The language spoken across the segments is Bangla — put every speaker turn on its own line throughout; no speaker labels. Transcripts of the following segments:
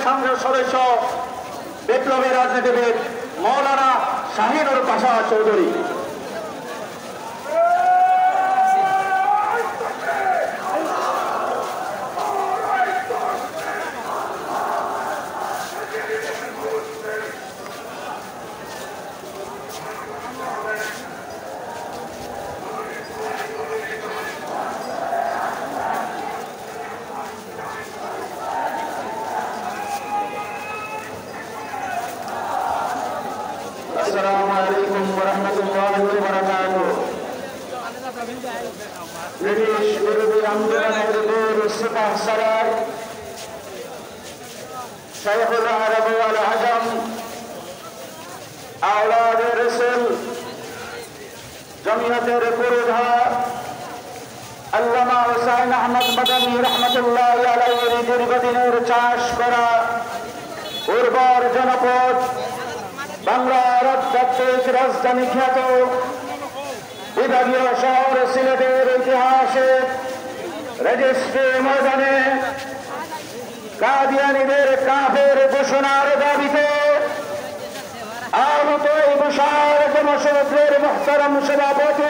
সংসদ সদস্য বিপ্লবী রাজনীতিবিদ মৌলানা শাহিনুর পাশা চৌধুরী। السلام عليكم ورحمة الله وبركاته. ব্রিটিশ বিরোধী আন্দোলনের বীর সিপাহ সালার শাইখুল আরব ওয়াল আজম আওলাদে রাসূল জমিয়তের পুরোধা আল্লামা হুসাইন আহমদ মাদানী রহমতুল্লাহি আলাইহির দীর্ঘদিনের চাষ করা উর্বর জনপদ বাংলার আধ্যাত্মিক রাজধানী খ্যাত বিভাগীয় শহর সিলেটের ইতিহাসে রেজিস্ট্রি ময়দানে কাদিয়ানীদের কাফের ঘোষণার দাবিতে আহত বিশাল জনসমুদ্রের মুহতারাম সভাপতি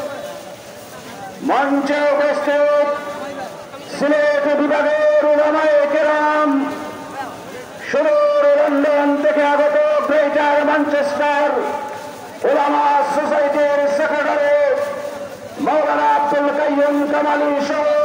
মঞ্চে উপস্থিত সিলেট বিভাগের উলামায়ে কেরাম, সুদূর লন্ডন থেকে আগত গ্রেটার ম্যানচেস্টার উলামা সোসাইটির সেক্রেটারি মৌলানা আব্দুল কাইয়ুম কামালি সহ